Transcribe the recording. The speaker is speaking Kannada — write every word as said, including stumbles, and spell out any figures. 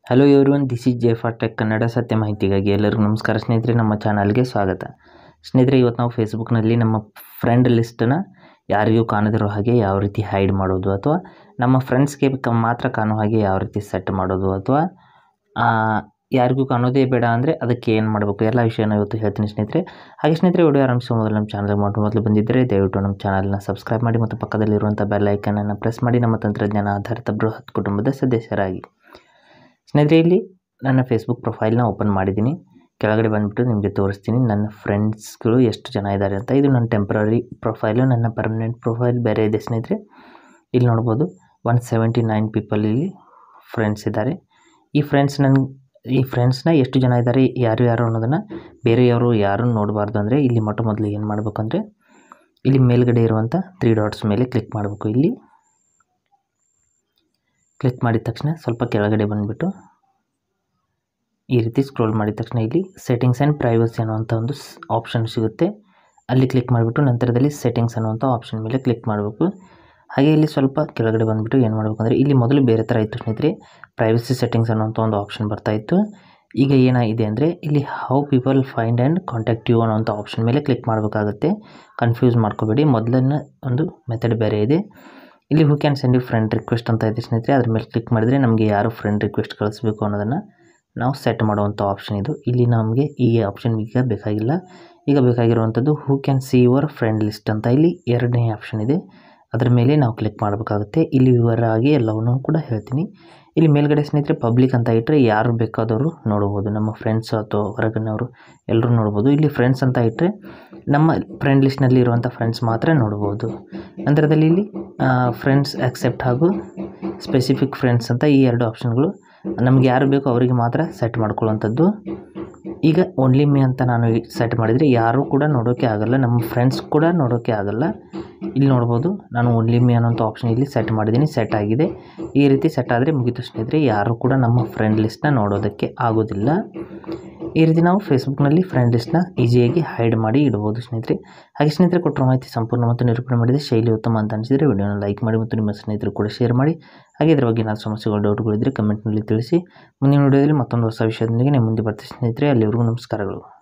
Hello everyone, this is J for tech Kannada ಸತ್ಯ ಮಾಹಿತಿಗಾಗಿ ಎಲ್ಲರಿಗೂ ನಮಸ್ಕಾರ ಸ್ನೇಹಿತರೆ. ನಮ್ಮ ಚಾನಲ್ಗೆ ಸ್ವಾಗತ. ಸ್ನೇಹಿತರೆ, ಇವತ್ತು ನಾವು ಫೇಸ್ಬುಕ್ನಲ್ಲಿ ನಮ್ಮ ಫ್ರೆಂಡ್ ಲಿಸ್ಟನ್ನು ಯಾರಿಗೂ ಕಾಣದಿರೋ ಹಾಗೆ ಯಾವ ರೀತಿ ಹೈಡ್ ಮಾಡೋದು, ಅಥವಾ ನಮ್ಮ ಫ್ರೆಂಡ್ಸ್ಗೆ ಮಾತ್ರ ಕಾಣೋ ಹಾಗೆ ಯಾವ ರೀತಿ ಸೆಟ್ ಮಾಡೋದು, ಅಥವಾ ಯಾರಿಗೂ ಕಾಣೋದೇ ಬೇಡ ಅಂದರೆ ಅದಕ್ಕೆ ಏನು ಮಾಡಬೇಕು, ಎಲ್ಲ ವಿಷಯನ ಇವತ್ತು ಹೇಳ್ತೀನಿ ಸ್ನೇಹಿತರೆ. ಹಾಗೆ ಸ್ನೇಹಿತರೆ, ವಿಡಿಯೋ ಆರಂಭಿಸುವ ಮೊದಲು ನಮ್ಮ ಚಾನಲ್ಗೆ ಮೊಟ್ಟ ಮೊದಲು ಬಂದಿದ್ದರೆ ದಯವಿಟ್ಟು ನಮ್ಮ ಚಾನಲ್ನ ಸಬ್ಸ್ಕ್ರೈಬ್ ಮಾಡಿ ಮತ್ತು ಪಕ್ಕದಲ್ಲಿರುವಂಥ ಬೆಲ್ ಐಕನನ್ನು ಪ್ರೆಸ್ ಮಾಡಿ ನಮ್ಮ ತಂತ್ರಜ್ಞಾನ ಆಧಾರಿತ ಬೃಹತ್ ಕುಟುಂಬದ ಸದಸ್ಯರಾಗಿ. ಸ್ನೇಹಿತರೆ, ಇಲ್ಲಿ ನನ್ನ ಫೇಸ್ಬುಕ್ ಪ್ರೊಫೈಲ್ನ ಓಪನ್ ಮಾಡಿದ್ದೀನಿ. ಕೆಳಗಡೆ ಬಂದುಬಿಟ್ಟು ನಿಮಗೆ ತೋರಿಸ್ತೀನಿ ನನ್ನ ಫ್ರೆಂಡ್ಸ್ಗಳು ಎಷ್ಟು ಜನ ಇದ್ದಾರೆ ಅಂತ. ಇದು ನನ್ನ ಟೆಂಪ್ರರಿ ಪ್ರೊಫೈಲು, ನನ್ನ ಪರ್ಮನೆಂಟ್ ಪ್ರೊಫೈಲ್ ಬೇರೆ ಇದೆ ಸ್ನೇಹಿತರೆ. ಇಲ್ಲಿ ನೋಡ್ಬೋದು ಒನ್ ಸೆವೆಂಟಿ ನೈನ್ ಪೀಪಲ್ ಇಲ್ಲಿ ಫ್ರೆಂಡ್ಸ್ ಇದ್ದಾರೆ. ಈ ಫ್ರೆಂಡ್ಸ್ ನನ್ನ ಈ ಫ್ರೆಂಡ್ಸ್ನ ಎಷ್ಟು ಜನ ಇದ್ದಾರೆ, ಯಾರು ಯಾರು ಅನ್ನೋದನ್ನು ಬೇರೆಯವರು ಯಾರೂ ನೋಡಬಾರ್ದು ಅಂದರೆ ಇಲ್ಲಿ ಮೊಟ್ಟ ಮೊದಲು ಏನು ಮಾಡಬೇಕಂದ್ರೆ ಇಲ್ಲಿ ಮೇಲ್ಗಡೆ ಇರುವಂಥ ತ್ರೀ ಡಾಟ್ಸ್ ಮೇಲೆ ಕ್ಲಿಕ್ ಮಾಡಬೇಕು. ಇಲ್ಲಿ ಕ್ಲಿಕ್ ಮಾಡಿದ ತಕ್ಷಣ ಸ್ವಲ್ಪ ಕೆಳಗಡೆ ಬಂದುಬಿಟ್ಟು ಈ ರೀತಿ ಸ್ಕ್ರೋಲ್ ಮಾಡಿದ ತಕ್ಷಣ ಇಲ್ಲಿ ಸೆಟ್ಟಿಂಗ್ಸ್ ಆ್ಯಂಡ್ ಪ್ರೈವಸಿ ಅನ್ನುವಂಥ ಒಂದು ಆಪ್ಷನ್ ಸಿಗುತ್ತೆ. ಅಲ್ಲಿ ಕ್ಲಿಕ್ ಮಾಡಿಬಿಟ್ಟು ನಂತರದಲ್ಲಿ ಸೆಟ್ಟಿಂಗ್ಸ್ ಅನ್ನುವಂಥ ಆಪ್ಷನ್ ಮೇಲೆ ಕ್ಲಿಕ್ ಮಾಡಬೇಕು. ಹಾಗೆ ಇಲ್ಲಿ ಸ್ವಲ್ಪ ಕೆಳಗಡೆ ಬಂದುಬಿಟ್ಟು ಏನು ಮಾಡಬೇಕಂದ್ರೆ ಇಲ್ಲಿ ಮೊದಲು ಬೇರೆ ಥರ ಇತ್ತು ಸ್ನೇಹಿತರೆ, ಪ್ರೈವಸಿ ಸೆಟ್ಟಿಂಗ್ಸ್ ಅನ್ನೋಂಥ ಒಂದು ಆಪ್ಷನ್ ಬರ್ತಾಯಿತ್ತು. ಈಗ ಏನಾಗಿದೆ ಅಂದರೆ ಇಲ್ಲಿ how people find and contact you ಅನ್ನೋಂಥ ಆಪ್ಷನ್ ಮೇಲೆ ಕ್ಲಿಕ್ ಮಾಡಬೇಕಾಗುತ್ತೆ. ಕನ್ಫ್ಯೂಸ್ ಮಾಡ್ಕೋಬೇಡಿ, ಮೊದಲನ್ನ ಒಂದು ಮೆಥಡ್ ಬೇರೆ ಇದೆ. ಇಲ್ಲಿ who can send you friend request ಅಂತ ಇದೆ ಸ್ನೇಹಿತರೆ. ಅದ್ರ ಮೇಲೆ ಕ್ಲಿಕ್ ಮಾಡಿದರೆ ನಮಗೆ ಯಾರು ಫ್ರೆಂಡ್ ರಿಕ್ವೆಸ್ಟ್ ಕಳಿಸ್ಬೇಕು ಅನ್ನೋದನ್ನು ನಾವು ಸೆಟ್ ಮಾಡುವಂಥ ಆಪ್ಷನ್ ಇದು. ಇಲ್ಲಿ ನಮಗೆ ಈ ಆಪ್ಷನ್ ಈಗ ಬೇಕಾಗಿಲ್ಲ. ಈಗ ಬೇಕಾಗಿರುವಂಥದ್ದು who can see your friend list ಅಂತ ಇಲ್ಲಿ ಎರಡನೇ ಆಪ್ಷನ್ ಇದೆ. ಅದರ ಮೇಲೆ ನಾವು ಕ್ಲಿಕ್ ಮಾಡಬೇಕಾಗುತ್ತೆ. ಇಲ್ಲಿ ವಿವರವಾಗಿ ಎಲ್ಲವನ್ನೂ ಕೂಡ ಹೇಳ್ತೀನಿ. ಇಲ್ಲಿ ಮೇಲ್ಗಡೆ ಸ್ನೇಹಿತರೆ ಪಬ್ಲಿಕ್ ಅಂತ ಇಟ್ಟರೆ ಯಾರು ಬೇಕಾದವರು ನೋಡ್ಬೋದು, ನಮ್ಮ ಫ್ರೆಂಡ್ಸ್ ಅಥವಾ ಹೊರಗಿನವರು ಎಲ್ಲರೂ ನೋಡ್ಬೋದು. ಇಲ್ಲಿ ಫ್ರೆಂಡ್ಸ್ ಅಂತ ಇಟ್ಟರೆ ನಮ್ಮ ಫ್ರೆಂಡ್ ಲಿಸ್ಟ್ನಲ್ಲಿ ಇರುವಂಥ ಫ್ರೆಂಡ್ಸ್ ಮಾತ್ರ ನೋಡ್ಬೋದು. ನಂತರದಲ್ಲಿ ಇಲ್ಲಿ ಫ್ರೆಂಡ್ಸ್ ಆಕ್ಸೆಪ್ಟ್ ಹಾಗೂ ಸ್ಪೆಸಿಫಿಕ್ ಫ್ರೆಂಡ್ಸ್ ಅಂತ ಈ ಎರಡು ಆಪ್ಷನ್ಗಳು ನಮ್ಗೆ ಯಾರು ಬೇಕೋ ಅವರಿಗೆ ಮಾತ್ರ ಸೆಟ್ ಮಾಡ್ಕೊಳ್ಳುವಂಥದ್ದು. ಈಗ ಓನ್ಲಿ ಮೀ ಅಂತ ನಾನು ಸೆಟ್ ಮಾಡಿದರೆ ಯಾರೂ ಕೂಡ ನೋಡೋಕ್ಕೆ ಆಗೋಲ್ಲ, ನಮ್ಮ ಫ್ರೆಂಡ್ಸ್ ಕೂಡ ನೋಡೋಕ್ಕೆ ಆಗೋಲ್ಲ. ಇಲ್ಲಿ ನೋಡ್ಬೋದು ನಾನು ಓನ್ಲಿ ಮೀ ಅನ್ನೋಂಥ ಆಪ್ಷನ್ ಇಲ್ಲಿ ಸೆಟ್ ಮಾಡಿದ್ದೀನಿ, ಸೆಟ್ ಆಗಿದೆ. ಈ ರೀತಿ ಸೆಟ್ ಆದರೆ ಮುಗಿತು ಸ್ನೇಹಿತರೆ, ಯಾರೂ ಕೂಡ ನಮ್ಮ ಫ್ರೆಂಡ್ ಲಿಸ್ಟ್ನ ನೋಡೋದಕ್ಕೆ ಆಗೋದಿಲ್ಲ. ಈ ರೀತಿ ನಾವು ಫೇಸ್ಬುಕ್ನಲ್ಲಿ ಫ್ರೆಂಡ್ ಲಿಸ್ಟ್ನ ಈಸಿಯಾಗಿ ಹೈಡ್ ಮಾಡಿ ಇಡ್ಬೋದು ಸ್ನೇಹಿತರೆ. ಹಾಗೆ ಸ್ನೇಹಿತರೆ, ಕೊಟ್ಟಿರೋ ಮಾಹಿತಿ ಸಂಪೂರ್ಣ ಮತ್ತು ನಿರೂಪಣೆ ಮಾಡಿದೆ ಶೈಲಿ ಉತ್ತಮ ಅಂತ ಅನಿಸಿದರೆ ವಿಡಿಯೋನ ಲೈಕ್ ಮಾಡಿ ಮತ್ತು ನಿಮ್ಮ ಸ್ನೇಹಿತರು ಕೂಡ ಶೇರ್ ಮಾಡಿ. ಹಾಗೆ ಇದರ ಬಗ್ಗೆ ಏನಾದರೂ ಸಮಸ್ಯೆಗಳು ಡೌಟ್ಗಳಿದ್ದರೆ ಕಮೆಂಟ್ನಲ್ಲಿ ತಿಳಿಸಿ. ಮುಂದಿನ ವಿಡಿಯೋದಲ್ಲಿ ಮತ್ತೊಂದು ಹೊಸ ವಿಷಯದೊಂದಿಗೆ ನಿಮ್ಮ ಮುಂದೆ ಬರ್ತೀವಿ ಸ್ನೇಹಿತರೆ. ಅಲ್ಲಿವರೆಗೂ ನಮಸ್ಕಾರಗಳು.